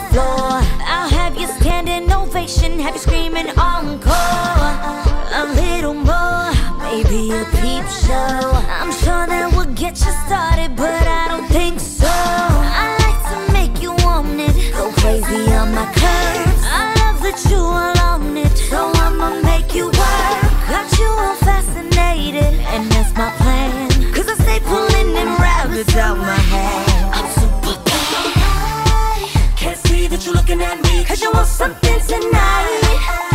floor. I'll have you standing ovation, have you screaming encore. A little more, maybe a peep show. I'm sure that will get you started, but I don't think so. I like to make you want it, go crazy on my curves. I love that you all on it, so I'ma make you work. Got you all fascinated, and that's my plan. Cause I stay pulling them rabbits out my head. I'm super fly, can't see that you're looking at me, cause you want something tonight.